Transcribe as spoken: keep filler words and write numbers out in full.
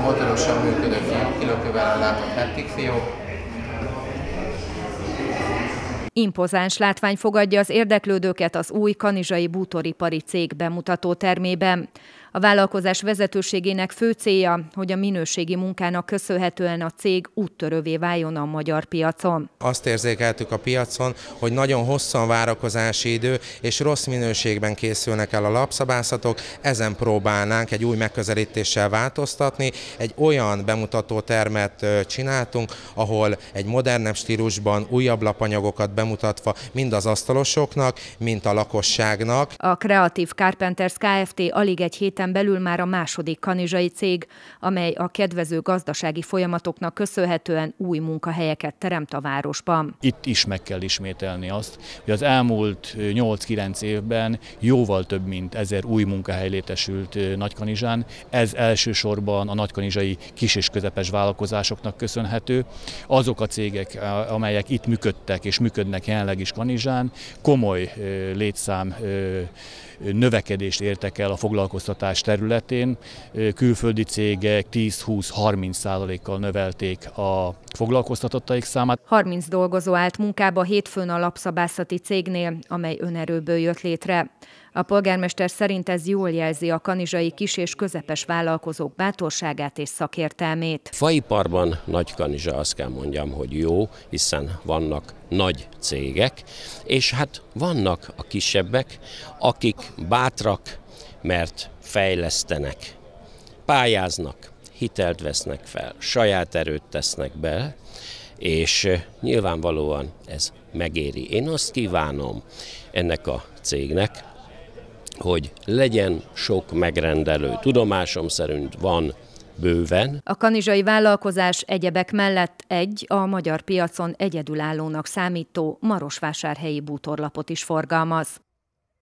motorosan működő fiókkilökővel ellátott heptik fiók. Impozáns látvány fogadja az érdeklődőket az új kanizsai bútoripari cég bemutató termében. A vállalkozás vezetőségének fő célja, hogy a minőségi munkának köszönhetően a cég úttörővé váljon a magyar piacon. Azt érzékeltük a piacon, hogy nagyon hosszú a várakozási idő, és rossz minőségben készülnek el a lapszabászatok. Ezen próbálnánk egy új megközelítéssel változtatni. Egy olyan bemutató termet csináltunk, ahol egy modernebb stílusban újabb lapanyagokat bemutatva mind az asztalosoknak, mind a lakosságnak. A Creative Carpenters Kft. Alig egy héten belül már a második kanizsai cég, amely a kedvező gazdasági folyamatoknak köszönhetően új munkahelyeket teremt a városban. Itt is meg kell ismételni azt, hogy az elmúlt nyolc-kilenc évben jóval több mint ezer új munkahely létesült Nagykanizsán. Ez elsősorban a nagykanizsai kis- és közepes vállalkozásoknak köszönhető. Azok a cégek, amelyek itt működtek és működnek jelenleg is Kanizsán, komoly létszám növekedést értek el a foglalkoztatás területén. Külföldi cégek tíz-húsz-harminc százalékkal növelték a foglalkoztatottaik számát. harminc dolgozó állt munkába hétfőn a lapszabászati cégnél, amely önerőből jött létre. A polgármester szerint ez jól jelzi a kanizsai kis- és közepes vállalkozók bátorságát és szakértelmét. Faiparban Nagykanizsa, azt kell mondjam, hogy jó, hiszen vannak nagy cégek, és hát vannak a kisebbek, akik bátrak, mert fejlesztenek, pályáznak, hitelt vesznek fel, saját erőt tesznek be, és nyilvánvalóan ez megéri. Én azt kívánom ennek a cégnek, hogy legyen sok megrendelő. Tudomásom szerint van bőven. A kanizsai vállalkozás egyebek mellett egy a magyar piacon egyedülállónak számító marosvásárhelyi bútorlapot is forgalmaz.